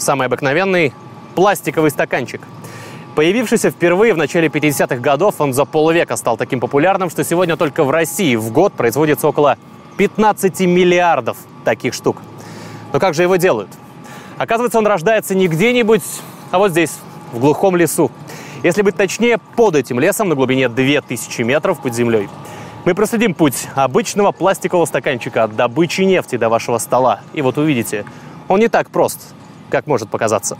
самый обыкновенный пластиковый стаканчик. Появившийся впервые в начале 50-х годов, он за полвека стал таким популярным, что сегодня только в России в год производится около 15 миллиардов таких штук. Но как же его делают? Оказывается, он рождается не где-нибудь, а вот здесь, в глухом лесу. Если быть точнее, под этим лесом на глубине 2000 метров под землей. Мы проследим путь обычного пластикового стаканчика от добычи нефти до вашего стола. И вот увидите, он не так прост, как может показаться.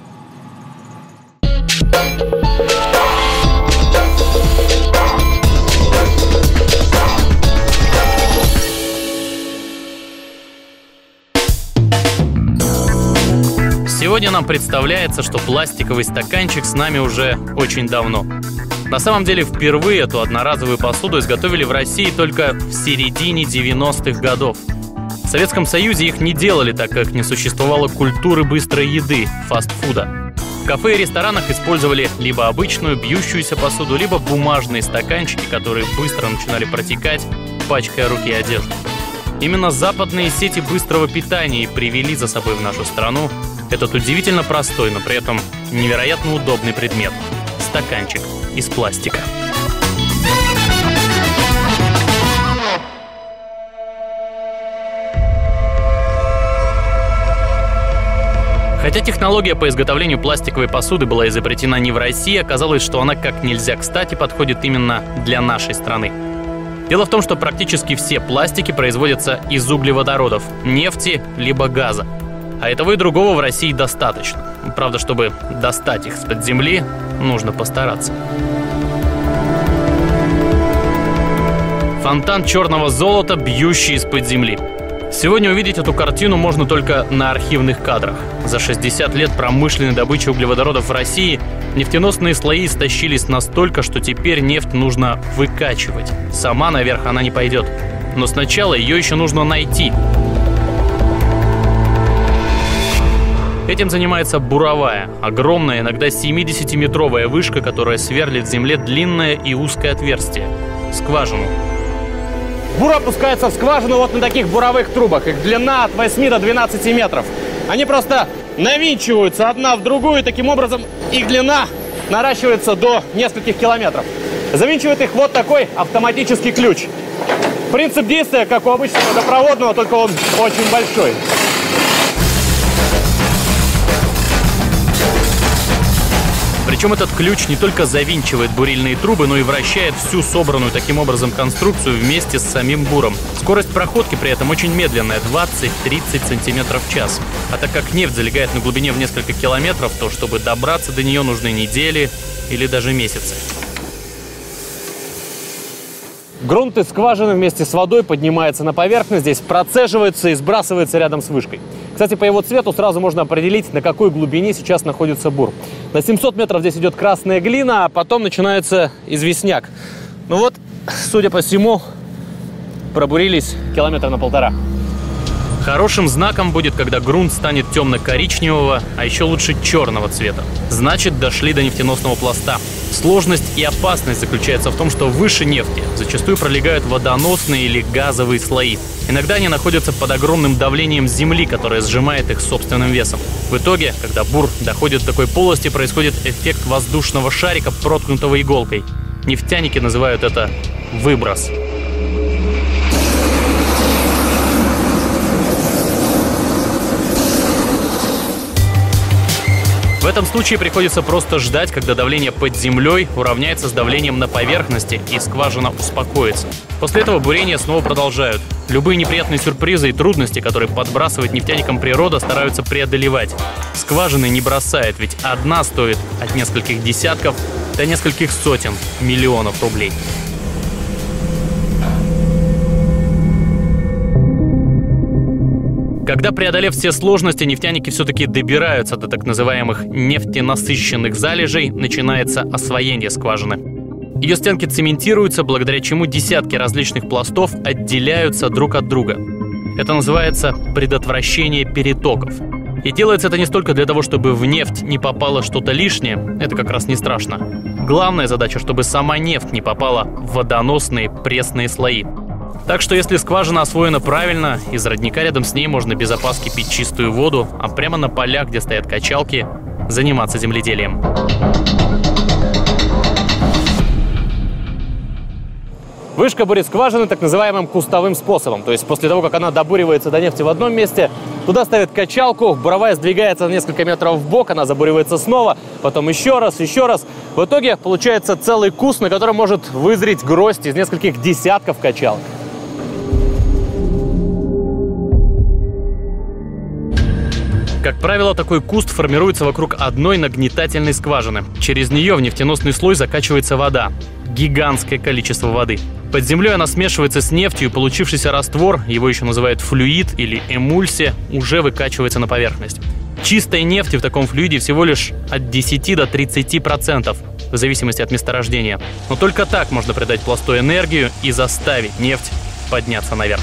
Сегодня нам представляется, что пластиковый стаканчик с нами уже очень давно. На самом деле, впервые эту одноразовую посуду изготовили в России только в середине 90-х годов. В Советском Союзе их не делали, так как не существовало культуры быстрой еды, фастфуда. В кафе и ресторанах использовали либо обычную бьющуюся посуду, либо бумажные стаканчики, которые быстро начинали протекать, пачкая руки и одежду. Именно западные сети быстрого питания и привели за собой в нашу страну этот удивительно простой, но при этом невероятно удобный предмет – стаканчик из пластика. Хотя технология по изготовлению пластиковой посуды была изобретена не в России, оказалось, что она как нельзя кстати подходит именно для нашей страны. Дело в том, что практически все пластики производятся из углеводородов, нефти либо газа. А этого и другого в России достаточно. Правда, чтобы достать их из-под земли, нужно постараться. Фонтан черного золота, бьющий из-под земли. Сегодня увидеть эту картину можно только на архивных кадрах. За 60 лет промышленной добычи углеводородов в России нефтеносные слои истощились настолько, что теперь нефть нужно выкачивать. Сама наверх она не пойдет. Но сначала ее еще нужно найти. Этим занимается буровая, огромная, иногда 70-метровая вышка, которая сверлит в земле длинное и узкое отверстие – скважину. Бур опускается в скважину вот на таких буровых трубах. Их длина от 8 до 12 метров. Они просто навинчиваются одна в другую, и таким образом их длина наращивается до нескольких километров. Завинчивает их вот такой автоматический ключ. Принцип действия, как у обычного водопроводного, только он очень большой. Причем этот ключ не только завинчивает бурильные трубы, но и вращает всю собранную таким образом конструкцию вместе с самим буром. Скорость проходки при этом очень медленная – 20-30 сантиметров в час. А так как нефть залегает на глубине в несколько километров, то чтобы добраться до нее нужны недели или даже месяцы. Грунт из скважины вместе с водой поднимается на поверхность, здесь процеживается и сбрасывается рядом с вышкой. Кстати, по его цвету сразу можно определить, на какой глубине сейчас находится бур. На 700 метров здесь идет красная глина, а потом начинается известняк. Ну вот, судя по всему, пробурились километра на 1,5. Хорошим знаком будет, когда грунт станет темно-коричневого, а еще лучше черного цвета. Значит, дошли до нефтеносного пласта. Сложность и опасность заключается в том, что выше нефти зачастую пролегают водоносные или газовые слои. Иногда они находятся под огромным давлением земли, которая сжимает их собственным весом. В итоге, когда бур доходит до такой полости, происходит эффект воздушного шарика, проткнутого иголкой. Нефтяники называют это выброс. В этом случае приходится просто ждать, когда давление под землей уравняется с давлением на поверхности и скважина успокоится. После этого бурение снова продолжают. Любые неприятные сюрпризы и трудности, которые подбрасывает нефтяникам природа, стараются преодолевать. Скважины не бросает, ведь одна стоит от нескольких десятков до нескольких сотен миллионов рублей. Когда, преодолев все сложности, нефтяники все-таки добираются до так называемых нефтенасыщенных залежей, начинается освоение скважины. Ее стенки цементируются, благодаря чему десятки различных пластов отделяются друг от друга. Это называется предотвращение перетоков. И делается это не столько для того, чтобы в нефть не попало что-то лишнее, это как раз не страшно. Главная задача, чтобы сама нефть не попала в водоносные пресные слои. Так что если скважина освоена правильно, из родника рядом с ней можно без опаски пить чистую воду, а прямо на полях, где стоят качалки, заниматься земледелием. Вышка бурит скважины так называемым кустовым способом. То есть после того, как она добуривается до нефти в одном месте, туда ставят качалку, буровая сдвигается на несколько метров в бок, она забуривается снова, потом еще раз, еще раз. В итоге получается целый куст, на котором может вызреть гроздь из нескольких десятков качалок. Как правило, такой куст формируется вокруг одной нагнетательной скважины. Через нее в нефтеносный слой закачивается вода. Гигантское количество воды. Под землей она смешивается с нефтью, и получившийся раствор, его еще называют флюид или эмульсия, уже выкачивается на поверхность. Чистой нефти в таком флюиде всего лишь от 10 до 30%, в зависимости от месторождения. Но только так можно придать пласту энергию и заставить нефть подняться наверх.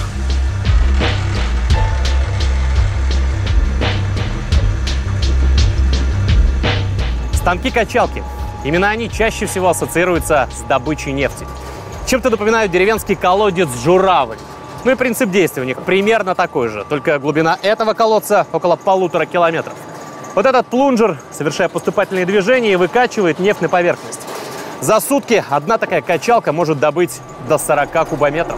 Станки-качалки. Именно они чаще всего ассоциируются с добычей нефти. Чем-то напоминают деревенский колодец «Журавль». Ну и принцип действия у них примерно такой же, только глубина этого колодца около 1,5 километров. Вот этот плунжер, совершая поступательные движения, выкачивает нефть на поверхность. За сутки одна такая качалка может добыть до 40 кубометров.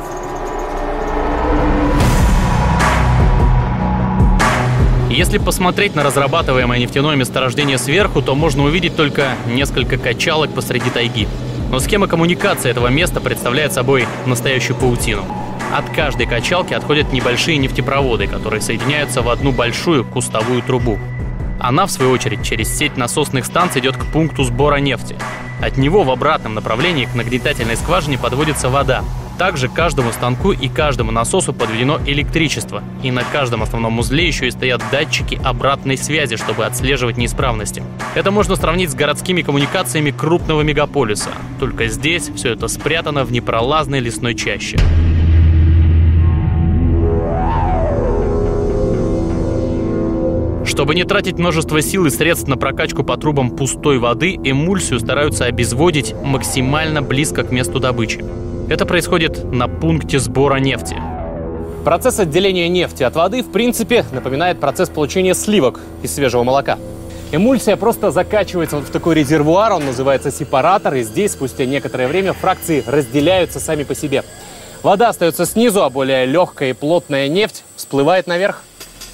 Если посмотреть на разрабатываемое нефтяное месторождение сверху, то можно увидеть только несколько качалок посреди тайги. Но схема коммуникации этого места представляет собой настоящую паутину. От каждой качалки отходят небольшие нефтепроводы, которые соединяются в одну большую кустовую трубу. Она, в свою очередь, через сеть насосных станций идет к пункту сбора нефти. От него в обратном направлении к нагнетательной скважине подводится вода. Также к каждому станку и каждому насосу подведено электричество. И на каждом основном узле еще и стоят датчики обратной связи, чтобы отслеживать неисправности. Это можно сравнить с городскими коммуникациями крупного мегаполиса. Только здесь все это спрятано в непролазной лесной чаще. Чтобы не тратить множество сил и средств на прокачку по трубам пустой воды, эмульсию стараются обезводить максимально близко к месту добычи. Это происходит на пункте сбора нефти. Процесс отделения нефти от воды, в принципе, напоминает процесс получения сливок из свежего молока. Эмульсия просто закачивается вот в такой резервуар, он называется сепаратор, и здесь спустя некоторое время фракции разделяются сами по себе. Вода остается снизу, а более легкая и плотная нефть всплывает наверх.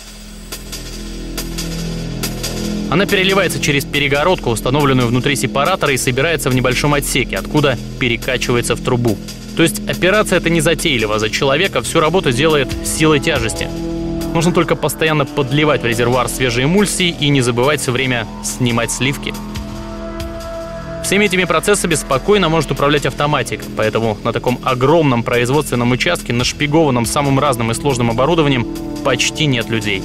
Она переливается через перегородку, установленную внутри сепаратора, и собирается в небольшом отсеке, откуда перекачивается в трубу. То есть операция эта незатейлива, за человека всю работу делает силой тяжести. Нужно только постоянно подливать в резервуар свежей эмульсии и не забывать все время снимать сливки. Всеми этими процессами спокойно может управлять автоматик, поэтому на таком огромном производственном участке, нашпигованном самым разным и сложным оборудованием, почти нет людей.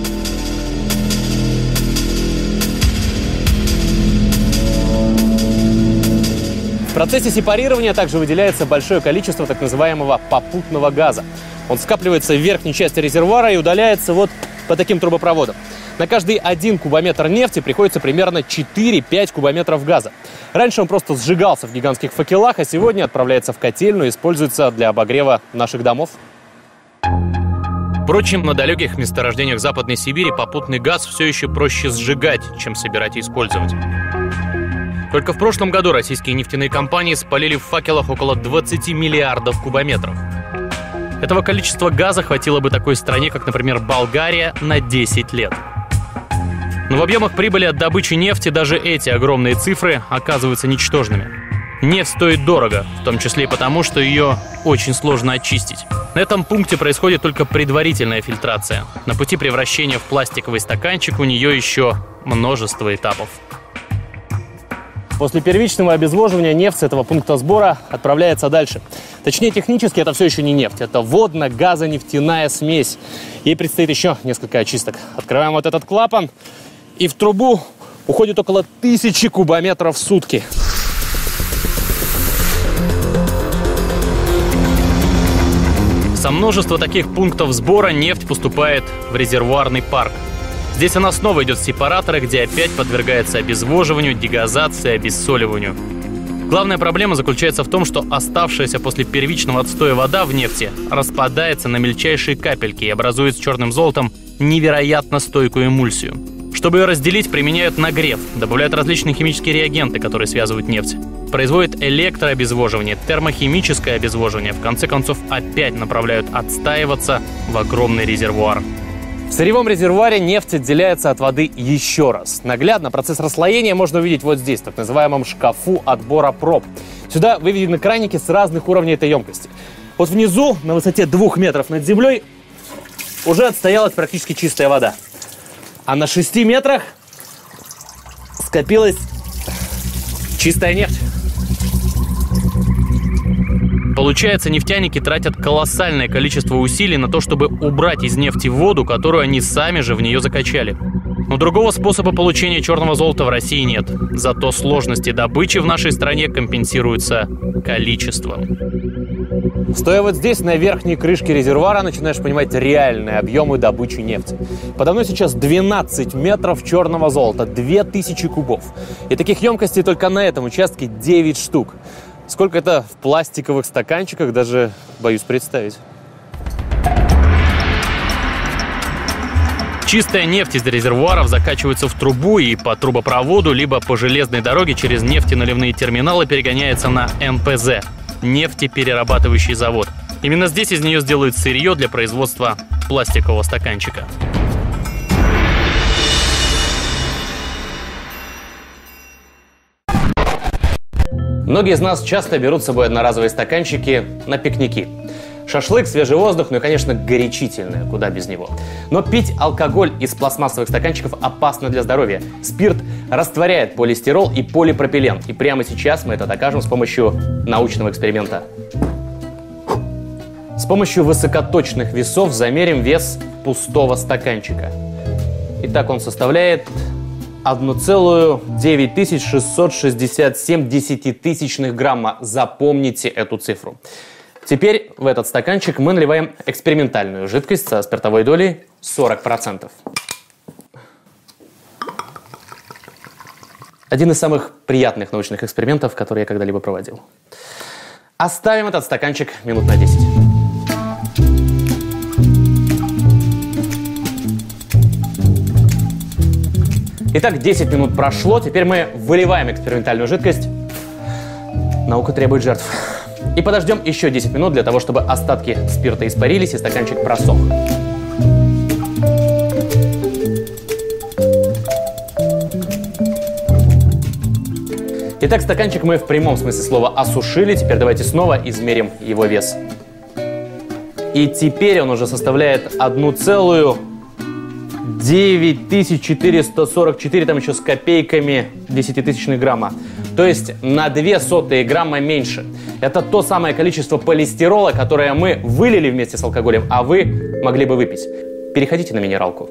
В процессе сепарирования также выделяется большое количество так называемого попутного газа. Он скапливается в верхней части резервуара и удаляется вот по таким трубопроводам. На каждый 1 кубометр нефти приходится примерно 4-5 кубометров газа. Раньше он просто сжигался в гигантских факелах, а сегодня отправляется в котельную и используется для обогрева наших домов. Впрочем, на далеких месторождениях Западной Сибири попутный газ все еще проще сжигать, чем собирать и использовать. Только в прошлом году российские нефтяные компании спалили в факелах около 20 миллиардов кубометров. Этого количества газа хватило бы такой стране, как, например, Болгария, на 10 лет. Но в объемах прибыли от добычи нефти даже эти огромные цифры оказываются ничтожными. Нефть стоит дорого, в том числе и потому, что ее очень сложно очистить. На этом пункте происходит только предварительная фильтрация. На пути превращения в пластиковый стаканчик у нее еще множество этапов. После первичного обезвоживания нефть с этого пункта сбора отправляется дальше. Точнее, технически это все еще не нефть, это водно-газонефтяная смесь. Ей предстоит еще несколько очисток. Открываем вот этот клапан, и в трубу уходит около 1000 кубометров в сутки. Со множества таких пунктов сбора нефть поступает в резервуарный парк. Здесь она снова идет в сепараторы, где опять подвергается обезвоживанию, дегазации, обессоливанию. Главная проблема заключается в том, что оставшаяся после первичного отстоя вода в нефти распадается на мельчайшие капельки и образует с черным золотом невероятно стойкую эмульсию. Чтобы ее разделить, применяют нагрев, добавляют различные химические реагенты, которые связывают нефть. Производят электрообезвоживание, термохимическое обезвоживание, в конце концов опять направляют отстаиваться в огромный резервуар. В сырьевом резервуаре нефть отделяется от воды еще раз. Наглядно процесс расслоения можно увидеть вот здесь, в так называемом шкафу отбора проб. Сюда выведены краники с разных уровней этой емкости. Вот внизу, на высоте 2 метров над землей, уже отстоялась практически чистая вода. А на 6 метрах скопилась чистая нефть. Получается, нефтяники тратят колоссальное количество усилий на то, чтобы убрать из нефти воду, которую они сами же в нее закачали. Но другого способа получения черного золота в России нет. Зато сложности добычи в нашей стране компенсируются количеством. Стоя вот здесь, на верхней крышке резервуара, начинаешь понимать реальные объемы добычи нефти. Подо мной сейчас 12 метров черного золота, 2000 кубов. И таких емкостей только на этом участке 9 штук. Сколько это в пластиковых стаканчиках, даже боюсь представить. Чистая нефть из резервуаров закачивается в трубу и по трубопроводу, либо по железной дороге через нефтеналивные терминалы перегоняется на НПЗ – нефтеперерабатывающий завод. Именно здесь из нее сделают сырье для производства пластикового стаканчика. Многие из нас часто берут с собой одноразовые стаканчики на пикники. Шашлык, свежий воздух, ну и, конечно, горячительное, куда без него. Но пить алкоголь из пластмассовых стаканчиков опасно для здоровья. Спирт растворяет полистирол и полипропилен. И прямо сейчас мы это докажем с помощью научного эксперимента. С помощью высокоточных весов замерим вес пустого стаканчика. Итак, он составляет 1,9667 десятитысячных грамма. Запомните эту цифру. Теперь в этот стаканчик мы наливаем экспериментальную жидкость со спиртовой долей 40%. Один из самых приятных научных экспериментов, которые я когда-либо проводил. Оставим этот стаканчик минут на 10. Итак, 10 минут прошло, теперь мы выливаем экспериментальную жидкость. Наука требует жертв. И подождем еще 10 минут для того, чтобы остатки спирта испарились и стаканчик просох. Итак, стаканчик мы в прямом смысле слова осушили. Теперь давайте снова измерим его вес. И теперь он уже составляет 1,9444, там еще с копейками десятитысячных грамма. То есть на 0,02 грамма меньше. Это то самое количество полистирола, которое мы вылили вместе с алкоголем, а вы могли бы выпить. Переходите на минералку.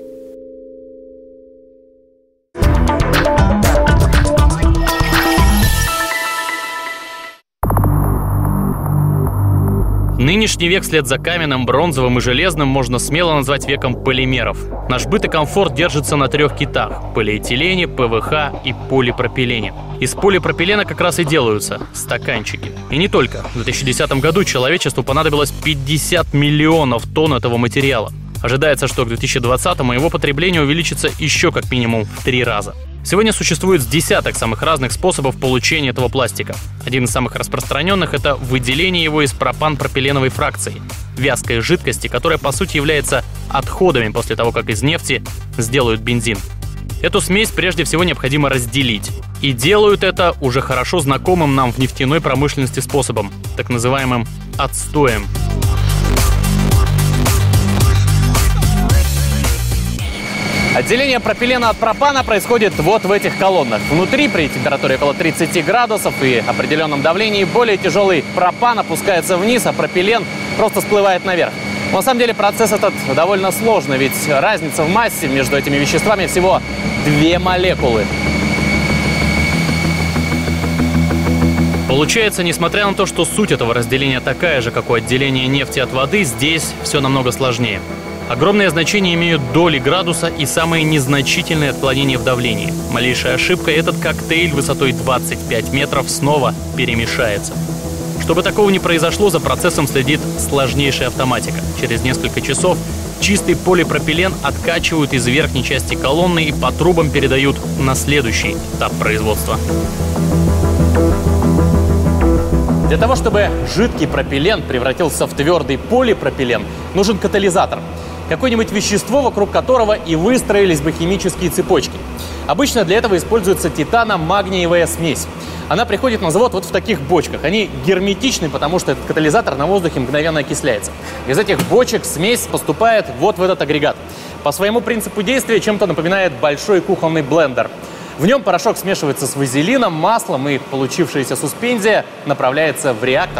Нынешний век вслед за каменным, бронзовым и железным можно смело назвать веком полимеров. Наш быт и комфорт держатся на 3 китах – полиэтилене, ПВХ и полипропилене. Из полипропилена как раз и делаются стаканчики. И не только. В 2010 году человечеству понадобилось 50 миллионов тонн этого материала. Ожидается, что к 2020-му его потребление увеличится еще как минимум в 3 раза. Сегодня существует с десяток самых разных способов получения этого пластика. Один из самых распространенных – это выделение его из пропан-пропиленовой фракции – вязкой жидкости, которая по сути является отходами после того, как из нефти сделают бензин. Эту смесь прежде всего необходимо разделить. И делают это уже хорошо знакомым нам в нефтяной промышленности способом – так называемым отстоем. Отделение пропилена от пропана происходит вот в этих колоннах. Внутри при температуре около 30 градусов и определенном давлении более тяжелый пропан опускается вниз, а пропилен просто всплывает наверх. Но на самом деле процесс этот довольно сложный, ведь разница в массе между этими веществами всего 2 молекулы. Получается, несмотря на то, что суть этого разделения такая же, как у отделения нефти от воды, здесь все намного сложнее. Огромное значение имеют доли градуса и самые незначительные отклонения в давлении. Малейшая ошибка — этот коктейль высотой 25 метров снова перемешается. Чтобы такого не произошло, за процессом следит сложнейшая автоматика. Через несколько часов чистый полипропилен откачивают из верхней части колонны и по трубам передают на следующий этап производства. Для того, чтобы жидкий пропилен превратился в твердый полипропилен, нужен катализатор. Какое-нибудь вещество, вокруг которого и выстроились бы химические цепочки. Обычно для этого используется титано-магниевая смесь. Она приходит на завод вот в таких бочках. Они герметичны, потому что этот катализатор на воздухе мгновенно окисляется. Из этих бочек смесь поступает вот в этот агрегат. По своему принципу действия чем-то напоминает большой кухонный блендер. В нем порошок смешивается с вазелином, маслом, и получившаяся суспензия направляется в реактор.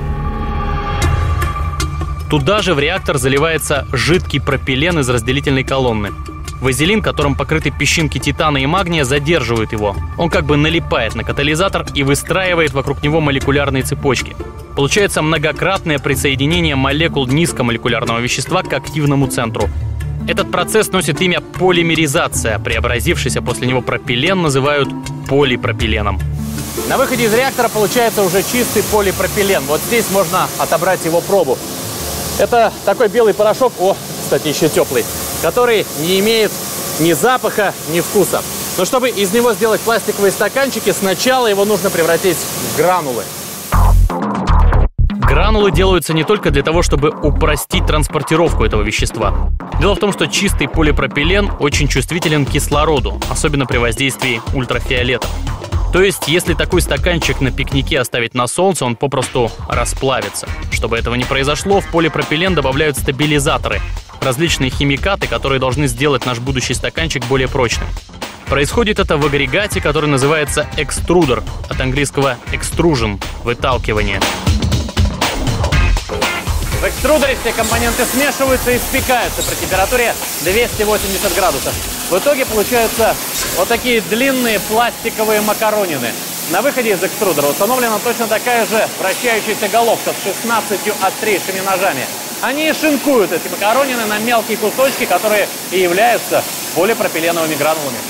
Туда же в реактор заливается жидкий пропилен из разделительной колонны. Вазелин, которым покрыты песчинки титана и магния, задерживает его. Он как бы налипает на катализатор и выстраивает вокруг него молекулярные цепочки. Получается многократное присоединение молекул низкомолекулярного вещества к активному центру. Этот процесс носит имя полимеризация. Преобразившийся после него пропилен называют полипропиленом. На выходе из реактора получается уже чистый полипропилен. Вот здесь можно отобрать его пробу. Это такой белый порошок, кстати, еще теплый, который не имеет ни запаха, ни вкуса. Но чтобы из него сделать пластиковые стаканчики, сначала его нужно превратить в гранулы. Гранулы делаются не только для того, чтобы упростить транспортировку этого вещества. Дело в том, что чистый полипропилен очень чувствителен к кислороду, особенно при воздействии ультрафиолета. То есть, если такой стаканчик на пикнике оставить на солнце, он попросту расплавится. Чтобы этого не произошло, в полипропилен добавляют стабилизаторы, различные химикаты, которые должны сделать наш будущий стаканчик более прочным. Происходит это в агрегате, который называется экструдер, от английского extrusion – выталкивание. В экструдере все компоненты смешиваются и спекаются при температуре 280 градусов. В итоге получаются вот такие длинные пластиковые макаронины. На выходе из экструдера установлена точно такая же вращающаяся головка с 16 острейшими ножами. Они шинкуют эти макаронины на мелкие кусочки, которые и являются полипропиленовыми гранулами.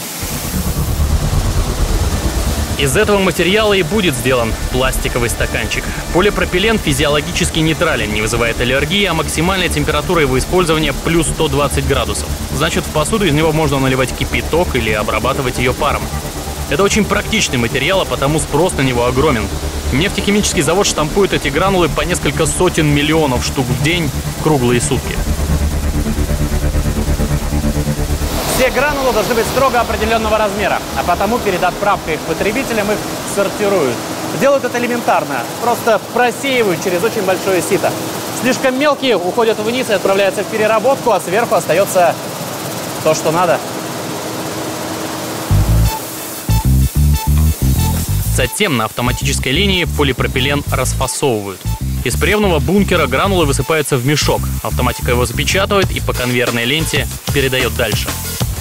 Из этого материала и будет сделан пластиковый стаканчик. Полипропилен физиологически нейтрален, не вызывает аллергии, а максимальная температура его использования плюс 120 градусов. Значит, в посуду из него можно наливать кипяток или обрабатывать ее паром. Это очень практичный материал, а потому спрос на него огромен. Нефтехимический завод штампует эти гранулы по несколько сотен миллионов штук в день, круглые сутки. Все гранулы должны быть строго определенного размера, а потому перед отправкой их потребителям их сортируют. Делают это элементарно, просто просеивают через очень большое сито. Слишком мелкие уходят вниз и отправляются в переработку, а сверху остается то, что надо. Затем на автоматической линии полипропилен расфасовывают. Из приемного бункера гранулы высыпаются в мешок. Автоматика его запечатывает и по конвейерной ленте передает дальше.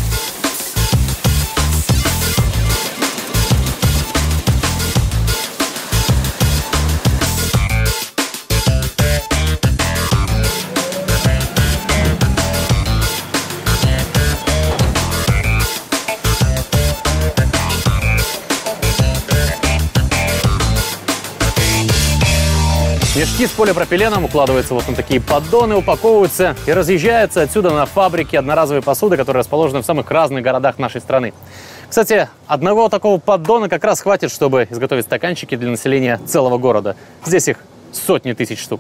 Мешки с полипропиленом укладываются вот на такие поддоны, упаковываются и разъезжаются отсюда на фабрики одноразовой посуды, которые расположены в самых разных городах нашей страны. Кстати, одного такого поддона как раз хватит, чтобы изготовить стаканчики для населения целого города. Здесь их сотни тысяч штук.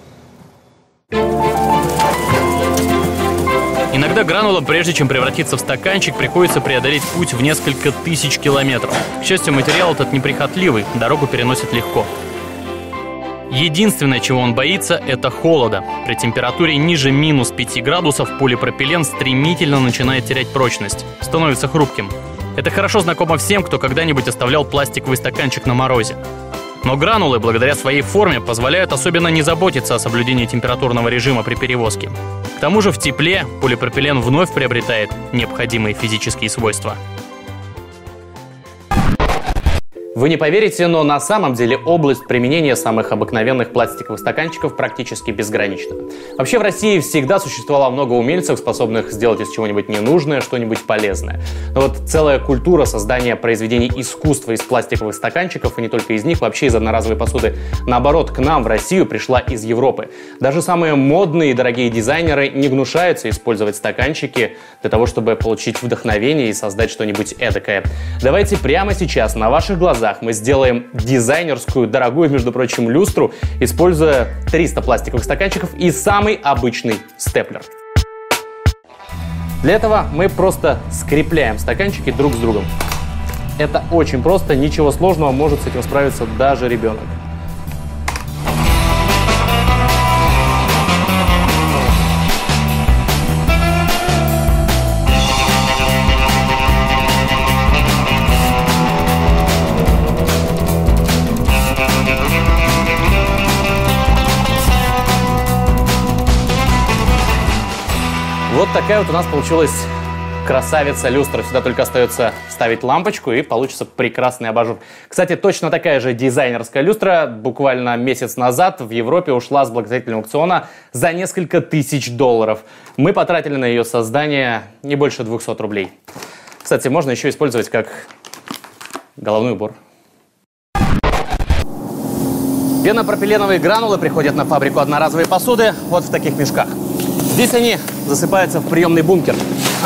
Иногда гранулам, прежде чем превратиться в стаканчик, приходится преодолеть путь в несколько тысяч километров. К счастью, материал этот неприхотливый, дорогу переносит легко. Единственное, чего он боится, это холода. При температуре ниже минус 5 градусов полипропилен стремительно начинает терять прочность, становится хрупким. Это хорошо знакомо всем, кто когда-нибудь оставлял пластиковый стаканчик на морозе. Но гранулы, благодаря своей форме, позволяют особенно не заботиться о соблюдении температурного режима при перевозке. К тому же в тепле полипропилен вновь приобретает необходимые физические свойства. Вы не поверите, но на самом деле область применения самых обыкновенных пластиковых стаканчиков практически безгранична. Вообще в России всегда существовало много умельцев, способных сделать из чего-нибудь ненужное что-нибудь полезное. Но вот целая культура создания произведений искусства из пластиковых стаканчиков, и не только из них, вообще из одноразовой посуды, наоборот, к нам в Россию пришла из Европы. Даже самые модные и дорогие дизайнеры не гнушаются использовать стаканчики для того, чтобы получить вдохновение и создать что-нибудь эдакое. Давайте прямо сейчас на ваших глазах мы сделаем дизайнерскую, дорогую, между прочим, люстру, используя 300 пластиковых стаканчиков и самый обычный степлер. Для этого мы просто скрепляем стаканчики друг с другом. Это очень просто, ничего сложного, может с этим справиться даже ребенок. Вот такая вот у нас получилась красавица-люстра. Сюда только остается ставить лампочку, и получится прекрасный абажур. Кстати, точно такая же дизайнерская люстра буквально месяц назад в Европе ушла с благотворительного аукциона за несколько тысяч долларов. Мы потратили на ее создание не больше 200 рублей. Кстати, можно еще использовать как головной убор. Пенопропиленовые гранулы приходят на фабрику одноразовой посуды вот в таких мешках. Здесь они засыпаются в приемный бункер.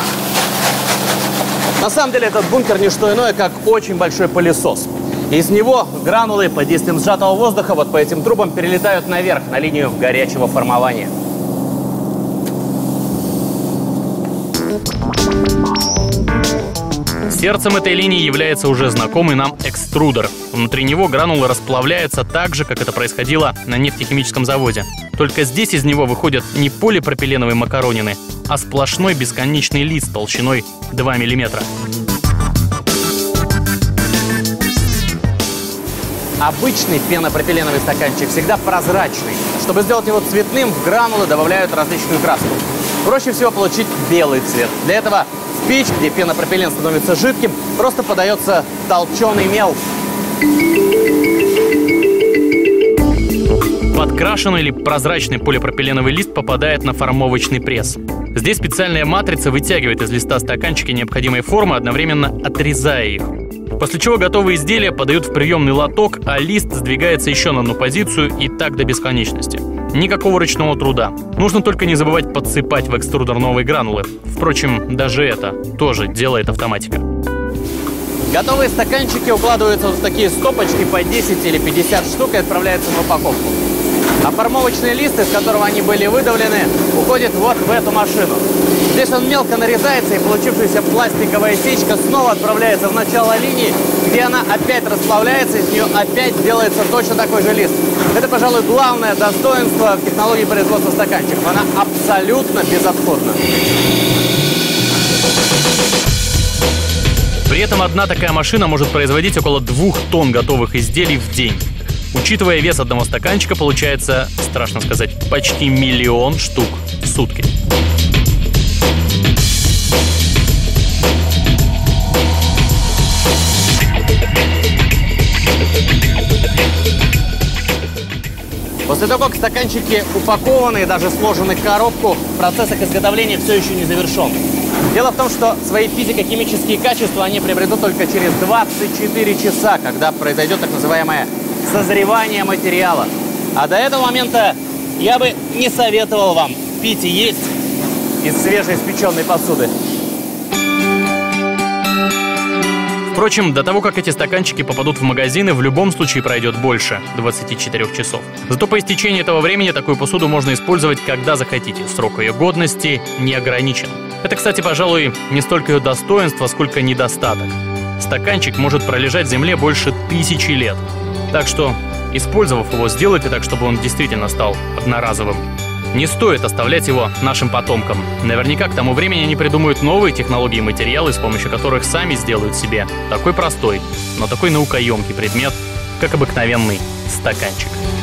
На самом деле этот бункер не что иное, как очень большой пылесос. Из него гранулы под действием сжатого воздуха вот по этим трубам перелетают наверх, на линию горячего формования. Сердцем этой линии является уже знакомый нам экструдер. Внутри него гранулы расплавляются так же, как это происходило на нефтехимическом заводе. Только здесь из него выходят не полипропиленовые макаронины, а сплошной бесконечный лист толщиной 2 мм. Обычный пенопропиленовый стаканчик всегда прозрачный. Чтобы сделать его цветным, в гранулы добавляют различную краску. Проще всего получить белый цвет. Для этого в печь, где пенопропилен становится жидким, просто подается толченый мел. Подкрашенный или прозрачный полипропиленовый лист попадает на формовочный пресс. Здесь специальная матрица вытягивает из листа стаканчики необходимой формы, одновременно отрезая их. После чего готовые изделия подают в приемный лоток, а лист сдвигается еще на одну позицию и так до бесконечности. Никакого ручного труда. Нужно только не забывать подсыпать в экструдер новые гранулы. Впрочем, даже это тоже делает автоматика. Готовые стаканчики укладываются в такие стопочки по 10 или 50 штук и отправляются в упаковку. А формовочный лист, из которого они были выдавлены, уходит вот в эту машину. Здесь он мелко нарезается, и получившаяся пластиковая сечка снова отправляется в начало линии, где она опять расплавляется, из нее опять делается точно такой же лист. Это, пожалуй, главное достоинство в технологии производства стаканчиков. Она абсолютно безотходна. При этом одна такая машина может производить около 2 тонн готовых изделий в день. Учитывая вес одного стаканчика, получается, страшно сказать, почти 1 000 000 штук в сутки. После того, как стаканчики упакованы и даже сложены в коробку, процесс их изготовления все еще не завершен. Дело в том, что свои физико-химические качества они приобретут только через 24 часа, когда произойдет так называемое созревание материала. А до этого момента я бы не советовал вам пить и есть из свежеиспеченной посуды. Впрочем, до того, как эти стаканчики попадут в магазины, в любом случае пройдет больше 24 часов. Зато по истечении этого времени такую посуду можно использовать, когда захотите. Срок ее годности не ограничен. Это, кстати, пожалуй, не столько ее достоинство, сколько недостаток. Стаканчик может пролежать в земле больше 1000 лет. Так что, использовав его, сделайте так, чтобы он действительно стал одноразовым. Не стоит оставлять его нашим потомкам. Наверняка к тому времени они придумают новые технологии и материалы, с помощью которых сами сделают себе такой простой, но такой наукоемкий предмет, как обыкновенный стаканчик.